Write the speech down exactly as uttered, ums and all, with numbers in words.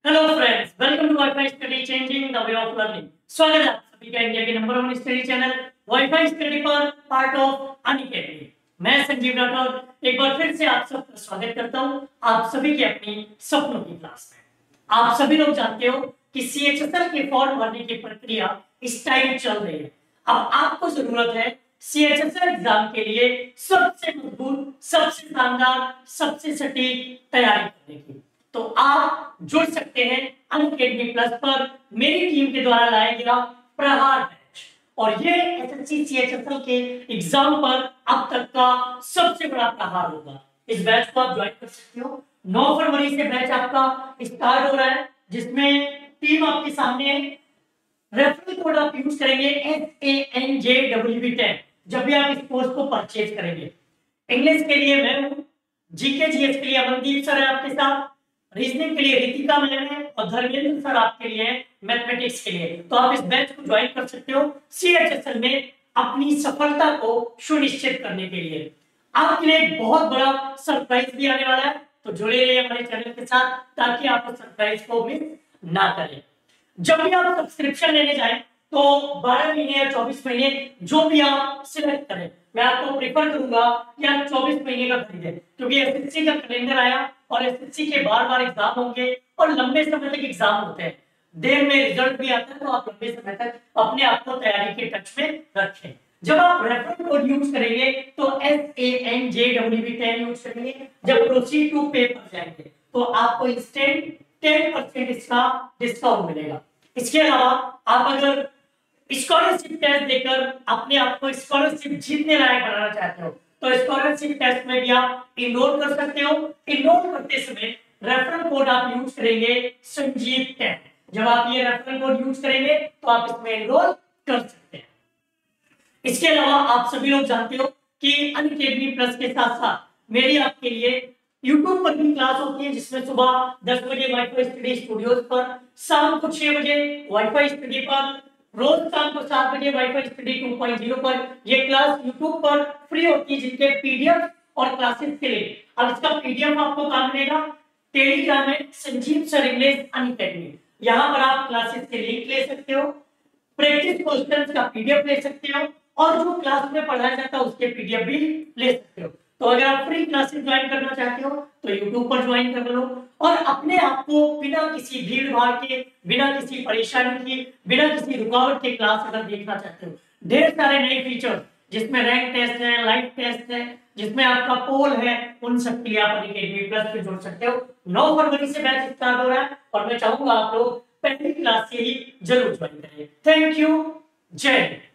Hello friends, welcome to WiFi study changing the way of learning. स्वागत है आप सभी का इंडिया के number one study channel WiFi study पर पार्ट ऑफ अनअकैडमी। मैं संजीव राठौर एक बार फिर से आप सबका स्वागत करता हूं आप सभी की अपनी सपनों की क्लास में। आप सभी लोग जानते हो कि सीएचएसएल के फॉर्म भरने की प्रक्रिया इस टाइम चल रही है। अब आपको जरूरत है सीएचएसएल एग्जाम के लिए सबसे मजबूत, सबसे शानदार, सबसे सटीक तैयारी करने की। तो आप जुड़ सकते हैं अनअकैडमी प्लस पर मेरी टीम के द्वारा लाया गया प्रहार बैच, और ये एसएससी सीएचएसएल के एग्जाम पर अब तक का सबसे बड़ा प्रहार होगा। इस बैच को आप ज्वाइन कर सकते हो। नौ फरवरी से बैच आपका स्टार्ट हो रहा है, जिसमें टीम आपके सामने है। रेफरल कोड आप यूज करेंगे S A N J W B ten जब भी आप इस कोर्स को परचेज करेंगे। इंग्लिश के लिए मैं हूं, जीके जीएस के लिए अमनदीप सर है आपके साथ, रीजनिंग के लिए रितिका मैम है, और धर्मेंद्र सर आपके लिए मैथमेटिक्स के लिए। तो आप इस बैच को ज्वाइन कर सकते हो सीएचएसएल में अपनी सफलता को सुनिश्चित करने के लिए। आपके लिए एक बहुत बड़ा सरप्राइज भी आने वाला है, तो जुड़े रहिए हमारे चैनल के साथ ताकि आप उस सरप्राइज को मिस ना करें। जब भी आप सब्सक्रिप्शन लेने जाएं तो बारह महीने या चौबीस महीने जो भी आप सिलेक्ट करें, मैं आपको प्रेफर करूंगा कि आप चौबीस महीने का खरीदें, क्योंकि एसएससी का कैलेंडर आया और एसएससी के बार बार एग्जाम होंगे और लंबे समय तक एग्जाम होते हैं, देर में रिजल्ट भी आता है, तो आप लंबे समय तक अपने आप को तैयारी के टच में रखें। जब आप रेफरल कोड यूज करेंगे तो S A N J W B ten use करेंगे, जब प्रोसीड टू पे पर जाएंगे तो आपको इंस्टेंट टेन परसेंट इसका डिस्काउंट मिलेगा। इसके अलावा आप अगर स्कॉलरशिप टेस्ट देकर अपने आप को स्कॉलरशिप जीतने लायक बनाना चाहते हो तो स्कॉलरशिप टेस्ट में भी आप इनरोल कर सकते हो। इनरोल करते समय रेफरल कोड आप यूज करेंगे संजीव टेन। जब आप ये रेफरल कोड यूज करेंगे तो आप इसमें इनरोल कर सकते हैं। इसके अलावा आप सभी लोग जानते हो कि अनअकैडमी प्लस के साथ साथ मेरी आपके लिए यूट्यूब पर भी क्लास होती है, जिसमें सुबह दस बजे वाईफाई स्टडी स्टूडियोज पर, शाम को छह बजे वाईफाई स्टडी पर, रोज शाम को सात बजे WiFi study two point zero पर ये क्लास यूट्यूब पर फ्री होती है, जिनके पीडीएफ और क्लासेस के लिए। अब इसका पीडीएफ आपको कहां मिलेगा? टेलीग्राम में संजीव सर इंग्लिश अनअकैडमी, यहां पर आप क्लासेस के लिंक ले सकते हो, प्रैक्टिस क्वेश्चंस का पीडीएफ ले सकते हो, और जो क्लास में पढ़ाया जाता है उसके पीडीएफ भी ले सकते हो। तो अगर आप फ्री क्लासेस ज्वाइन करना चाहते हो तो YouTube पर ज्वाइन कर लो, और अपने आप को बिना किसी भीड़ भाड़ के, बिना किसी परेशानी की, बिना किसी रुकावट के क्लास अगर देखना चाहते हो, ढेर सारे नए फीचर जिसमें रैंक टेस्ट है, लाइव टेस्ट है, जिसमें आपका पोल है, उन सब के लिए आप अनअकैडमी प्लस पे जुड़ सकते हो। नौ फरवरी से बैच स्टार्ट हो रहा है और मैं चाहूंगा आप लोग पहली क्लास से ही जरूर ज्वाइन करें। थैंक यू, जय हिंद।